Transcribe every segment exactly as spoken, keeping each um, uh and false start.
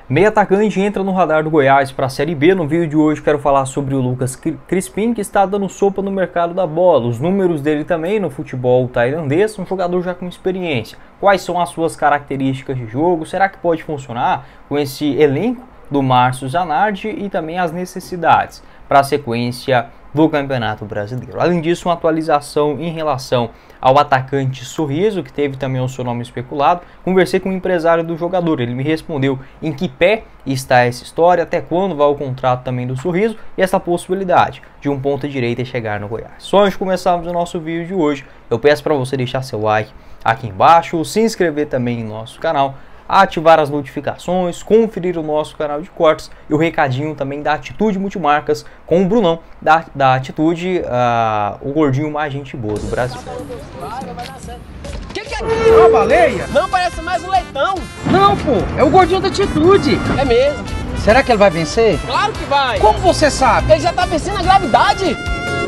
Meio atacante entra no radar do Goiás para a Série B. No vídeo de hoje quero falar sobre o Lucas Crispim, que está dando sopa no mercado da bola. Os números dele também no futebol tailandês, um jogador já com experiência. Quais são as suas características de jogo? Será que pode funcionar com esse elenco do Márcio Zanardi e também as necessidades para a sequência do Campeonato Brasileiro? Além disso, uma atualização em relação ao atacante Sorriso, que teve também o seu nome especulado. Conversei com o empresário do jogador, ele me respondeu em que pé está essa história, até quando vai o contrato também do Sorriso e essa possibilidade de um ponta direita chegar no Goiás. Só antes de começarmos o nosso vídeo de hoje, eu peço para você deixar seu like aqui embaixo, se inscrever também no nosso canal, ativar as notificações, conferir o nosso canal de cortes e o recadinho também da Atitude Multimarcas com o Brunão da, da Atitude, uh, o gordinho mais gente boa do Brasil. Que que é? É uma baleia? Não, parece mais um leitão. Não, pô, é o gordinho da Atitude. É mesmo. Será que ele vai vencer? Claro que vai. Como você sabe? Ele já tá vencendo a gravidade.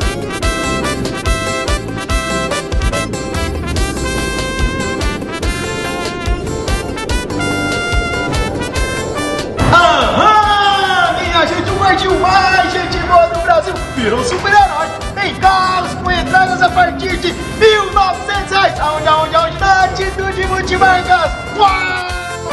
O mais gente boa do Brasil virou super-herói. Tem carros com entradas a partir de mil e novecentos reais. Aonde, aonde, aonde? Na Atitude Multimarcas. Uau!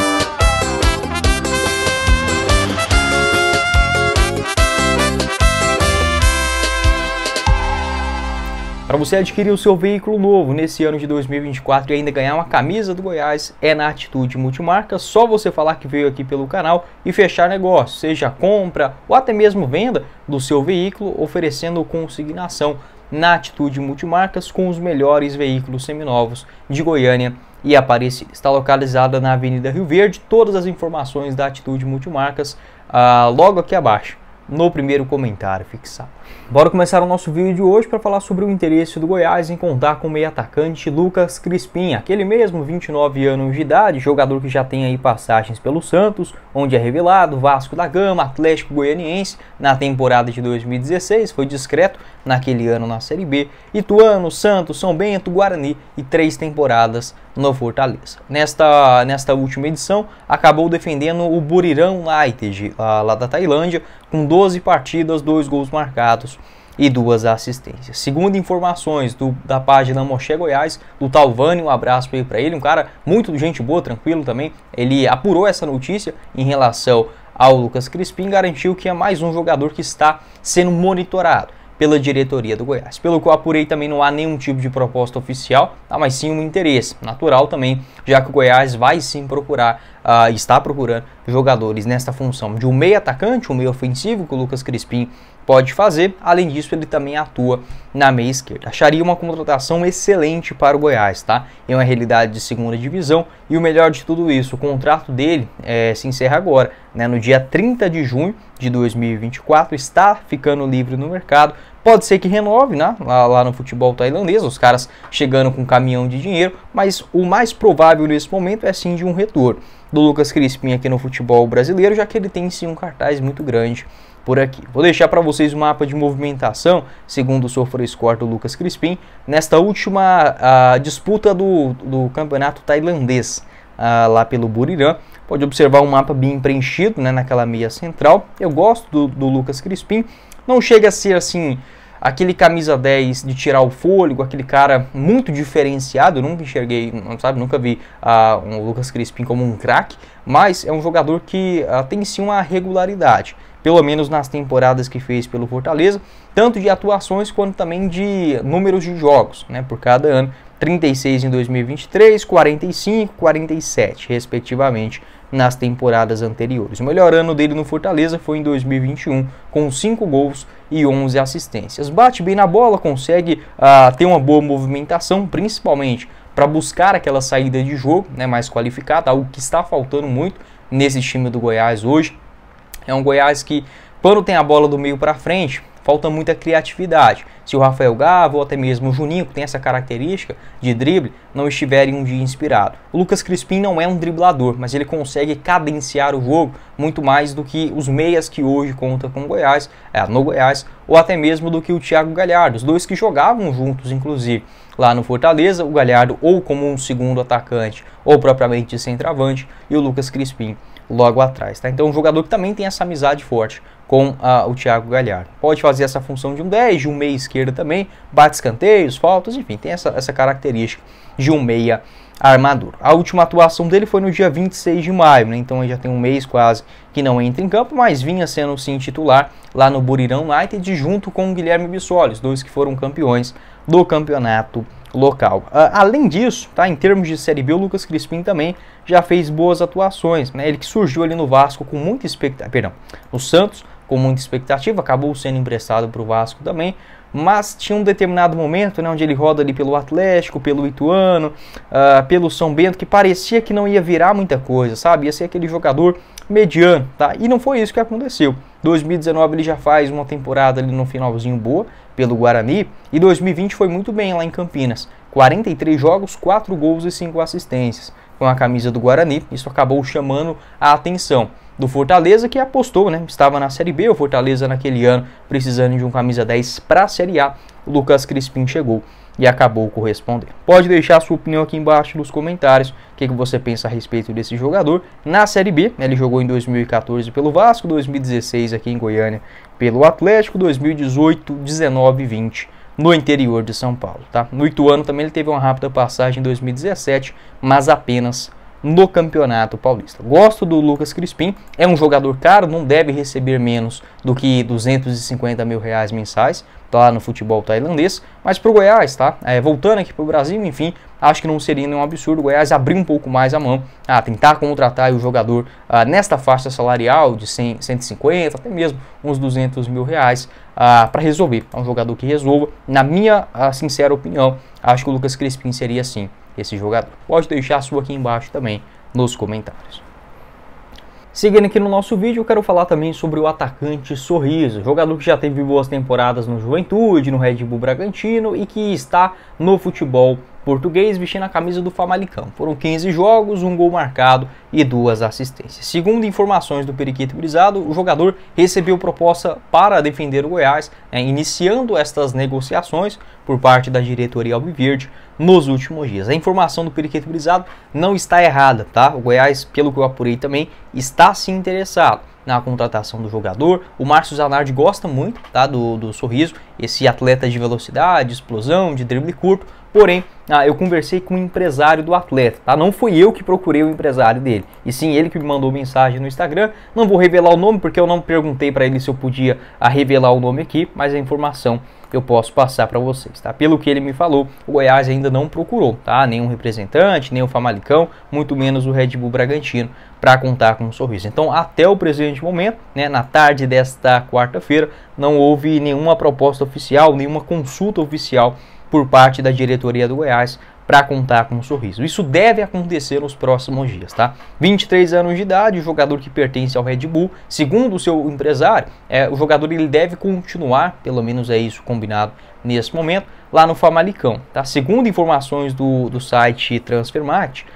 Para você adquirir o seu veículo novo nesse ano de dois mil e vinte e quatro e ainda ganhar uma camisa do Goiás, é na Atitude Multimarcas. Só você falar que veio aqui pelo canal e fechar negócio, seja compra ou até mesmo venda do seu veículo, oferecendo consignação na Atitude Multimarcas com os melhores veículos seminovos de Goiânia e Aparecida. Está localizada na Avenida Rio Verde. Todas as informações da Atitude Multimarcas ah, logo aqui abaixo, no primeiro comentário fixado. Bora começar o nosso vídeo de hoje para falar sobre o interesse do Goiás em contar com o meio atacante Lucas Crispim, aquele mesmo, vinte e nove anos de idade, jogador que já tem aí passagens pelo Santos, onde é revelado, Vasco da Gama, Atlético Goianiense na temporada de dois mil e dezesseis, foi discreto naquele ano na Série B, Ituano, Santos, São Bento, Guarani e três temporadas no Fortaleza. Nesta, nesta última edição, acabou defendendo o Buriram United, lá da Tailândia, com doze partidas, dois gols marcados e duas assistências. Segundo informações do, da página Moché Goiás, do Talvani, um abraço para ele, um cara muito gente boa, tranquilo também, ele apurou essa notícia em relação ao Lucas Crispim, garantiu que é mais um jogador que está sendo monitorado pela diretoria do Goiás. Pelo que eu apurei, também não há nenhum tipo de proposta oficial, tá, mas sim um interesse natural também, já que o Goiás vai sim procurar, uh, está procurando jogadores nesta função de um meio atacante, um meio ofensivo que o Lucas Crispim pode fazer. Além disso, ele também atua na meia esquerda. Acharia uma contratação excelente para o Goiás, tá? É uma realidade de segunda divisão e o melhor de tudo isso, o contrato dele é, se encerra agora, né, no dia trinta de junho de dois mil e vinte e quatro, está ficando livre no mercado. Pode ser que renove, né, lá, lá no futebol tailandês, os caras chegando com um caminhão de dinheiro, mas o mais provável nesse momento é sim de um retorno do Lucas Crispim aqui no futebol brasileiro, já que ele tem sim um cartaz muito grande por aqui. Vou deixar para vocês o mapa de movimentação, segundo o SofaScore do Lucas Crispim, nesta última uh, disputa do, do campeonato tailandês, uh, lá pelo Buriram. Pode observar um mapa bem preenchido, né, naquela meia central. Eu gosto do, do Lucas Crispim, não chega a ser assim aquele camisa dez de tirar o fôlego, aquele cara muito diferenciado. Eu nunca enxerguei, não sabe, nunca vi uh, um Lucas Crispim como um craque, mas é um jogador que uh, tem sim uma regularidade, pelo menos nas temporadas que fez pelo Fortaleza, tanto de atuações quanto também de números de jogos, né, por cada ano, trinta e seis em dois mil e vinte e três, quarenta e cinco, quarenta e sete, respectivamente, nas temporadas anteriores. O melhor ano dele no Fortaleza foi em dois mil e vinte e um, com cinco gols e onze assistências. Bate bem na bola, consegue uh, ter uma boa movimentação, principalmente para buscar aquela saída de jogo, né, mais qualificada, algo que está faltando muito nesse time do Goiás hoje. É um Goiás que, quando tem a bola do meio para frente, falta muita criatividade. Se o Rafael Gava ou até mesmo o Juninho, que tem essa característica de drible, não estiverem um dia inspirado. O Lucas Crispim não é um driblador, mas ele consegue cadenciar o jogo muito mais do que os meias que hoje conta com o Goiás, é, no Goiás, ou até mesmo do que o Thiago Galhardo, os dois que jogavam juntos, inclusive, lá no Fortaleza, o Galhardo ou como um segundo atacante, ou propriamente centroavante, e o Lucas Crispim logo atrás, tá? Então, um jogador que também tem essa amizade forte com uh, o Thiago Galhardo. Pode fazer essa função de um dez, de um meia esquerda também, bate escanteios, faltas, enfim, tem essa, essa característica de um meia armadura. A última atuação dele foi no dia vinte e seis de maio, né? Então ele já tem um mês quase que não entra em campo, mas vinha sendo sim titular lá no Buriram United junto com o Guilherme Bissoli, os dois que foram campeões do campeonato local. Uh, além disso, tá, em termos de Série B, o Lucas Crispim também já fez boas atuações, né? Ele que surgiu ali no Vasco com muita expectativa, perdão, no Santos com muita expectativa, acabou sendo emprestado para o Vasco também, mas tinha um determinado momento, né, onde ele roda ali pelo Atlético, pelo Ituano, uh, pelo São Bento, que parecia que não ia virar muita coisa, sabe? Ia ser aquele jogador mediano, tá? E não foi isso que aconteceu. dois mil e dezenove ele já faz uma temporada ali no finalzinho boa pelo Guarani, e dois mil e vinte foi muito bem lá em Campinas. quarenta e três jogos, quatro gols e cinco assistências com a camisa do Guarani. Isso acabou chamando a atenção do Fortaleza, que apostou, né? Estava na Série B, o Fortaleza naquele ano precisando de um camisa dez para a Série A. O Lucas Crispim chegou e acabou correspondendo. Pode deixar a sua opinião aqui embaixo nos comentários, o que, que você pensa a respeito desse jogador. Na Série B, ele jogou em dois mil e quatorze pelo Vasco, dois mil e dezesseis aqui em Goiânia pelo Atlético, dois mil e dezoito, dezenove e vinte no interior de São Paulo, tá? No Ituano também ele teve uma rápida passagem em dois mil e dezessete, mas apenas no Campeonato Paulista. Gosto do Lucas Crispim, é um jogador caro, não deve receber menos do que duzentos e cinquenta mil reais mensais, tá lá no futebol tailandês, mas para o Goiás, tá? É, voltando aqui para o Brasil, enfim, acho que não seria nenhum absurdo o Goiás abrir um pouco mais a mão, ah, tentar contratar o jogador ah, nesta faixa salarial de cem, cento e cinquenta, até mesmo uns duzentos mil reais ah, para resolver. É um jogador que resolva. Na minha ah, sincera opinião, acho que o Lucas Crispim seria sim esse jogador. Pode deixar a sua aqui embaixo também nos comentários. Seguindo aqui no nosso vídeo, eu quero falar também sobre o atacante Sorriso, jogador que já teve boas temporadas no Juventude, no Red Bull Bragantino e que está no futebol português vestindo a camisa do Famalicão. Foram quinze jogos, um gol marcado e duas assistências. Segundo informações do Periquito Brisado, o jogador recebeu proposta para defender o Goiás, né, iniciando estas negociações por parte da diretoria alviverde nos últimos dias. A informação do Periquito Brisado não está errada, tá? O Goiás, pelo que eu apurei também, está se interessado na contratação do jogador. O Márcio Zanardi gosta muito, tá, do, do Sorriso, esse atleta de velocidade, explosão, de drible curto. Porém, ah, eu conversei com o empresário do atleta, tá? Não fui eu que procurei o empresário dele, e sim ele que me mandou mensagem no Instagram. Não vou revelar o nome porque eu não perguntei para ele se eu podia ah, revelar o nome aqui, mas a informação eu posso passar para vocês, tá? Pelo que ele me falou, o Goiás ainda não procurou, tá? Nenhum representante, nem o Famalicão, muito menos o Red Bull Bragantino para contar com um Sorriso. Então, até o presente momento, né, na tarde desta quarta-feira, não houve nenhuma proposta oficial, nenhuma consulta oficial por parte da diretoria do Goiás para contar com um Sorriso. Isso deve acontecer nos próximos dias, tá? vinte e três anos de idade, o jogador que pertence ao Red Bull, segundo o seu empresário, é, o jogador ele deve continuar, pelo menos é isso combinado nesse momento, lá no Famalicão, tá? Segundo informações do, do site Transfermarkt,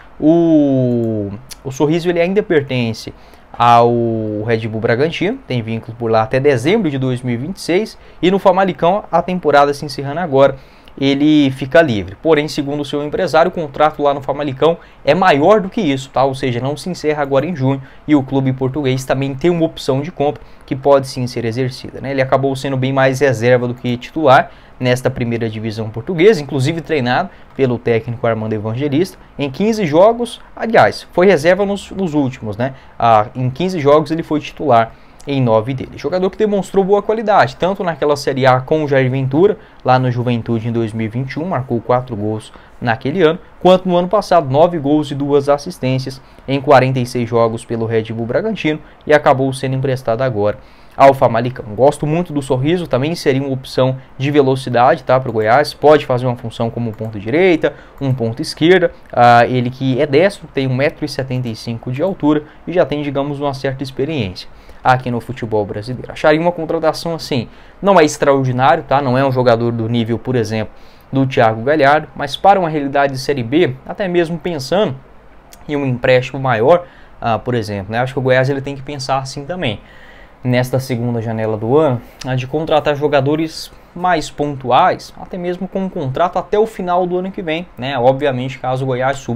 o, o Sorriso ele ainda pertence ao Red Bull Bragantino, tem vínculo por lá até dezembro de dois mil e vinte e seis, e no Famalicão, a temporada se encerrando agora, ele fica livre. Porém, segundo o seu empresário, o contrato lá no Famalicão é maior do que isso, tá? Ou seja, não se encerra agora em junho, e o clube português também tem uma opção de compra que pode sim ser exercida, né? Ele acabou sendo bem mais reserva do que titular nesta primeira divisão portuguesa, inclusive treinado pelo técnico Armando Evangelista em quinze jogos. Aliás, foi reserva nos, nos últimos, né? Ah, em quinze jogos ele foi titular em nove dele. Jogador que demonstrou boa qualidade, tanto naquela Série A com o Jair Ventura, lá no Juventude em dois mil e vinte e um, marcou quatro gols naquele ano, quanto no ano passado, nove gols e duas assistências em quarenta e seis jogos pelo Red Bull Bragantino, e acabou sendo emprestado agora ao Famalicão. Gosto muito do Sorriso, também seria uma opção de velocidade, tá, para o Goiás. Pode fazer uma função como um ponto direita, um ponto esquerda. Ah, ele que é destro, tem um metro e setenta e cinco de altura e já tem, digamos, uma certa experiência aqui no futebol brasileiro. Acharia uma contratação assim, não é extraordinário, tá? Não é um jogador do nível, por exemplo, do Thiago Galhardo, mas para uma realidade de Série B, até mesmo pensando em um empréstimo maior, ah, por exemplo, né? Acho que o Goiás ele tem que pensar assim também, nesta segunda janela do ano, a de contratar jogadores mais pontuais, até mesmo com um contrato até o final do ano que vem, né? Obviamente, caso o Goiás suba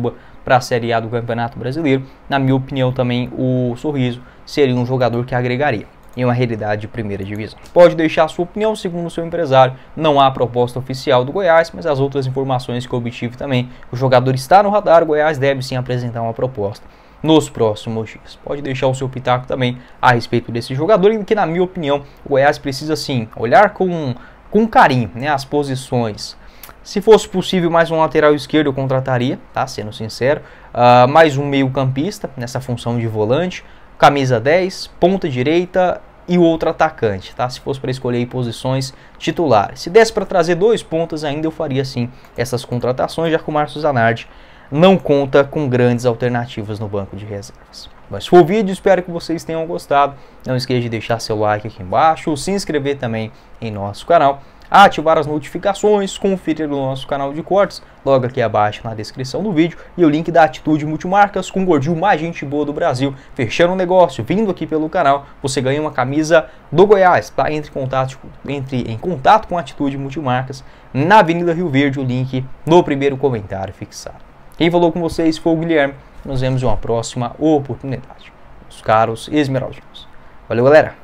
para a Série A do Campeonato Brasileiro. Na minha opinião também o Sorriso seria um jogador que agregaria em uma realidade de primeira divisão. Pode deixar a sua opinião, segundo o seu empresário, não há proposta oficial do Goiás, mas as outras informações que eu obtive também, o jogador está no radar, o Goiás deve sim apresentar uma proposta nos próximos dias. Pode deixar o seu pitaco também a respeito desse jogador, e que na minha opinião o Goiás precisa sim olhar com, com carinho, né, as posições. Se fosse possível mais um lateral esquerdo eu contrataria, tá, sendo sincero, uh, mais um meio campista nessa função de volante, camisa dez, ponta direita e o outro atacante, tá? Se fosse para escolher aí posições titulares. Se desse para trazer dois pontas ainda eu faria sim essas contratações, já que o Márcio Zanardi não conta com grandes alternativas no banco de reservas. Mas foi o vídeo, espero que vocês tenham gostado. Não esqueça de deixar seu like aqui embaixo, se inscrever também em nosso canal, ativar as notificações, conferir o nosso canal de cortes, logo aqui abaixo na descrição do vídeo, e o link da Atitude Multimarcas com o gordinho mais gente boa do Brasil, fechando um negócio, vindo aqui pelo canal, você ganha uma camisa do Goiás, tá? Entre em contato, entre em contato com a Atitude Multimarcas, na Avenida Rio Verde, o link no primeiro comentário fixado. Quem falou com vocês foi o Guilherme, nos vemos em uma próxima oportunidade, os caros esmeraldinos. Valeu, galera!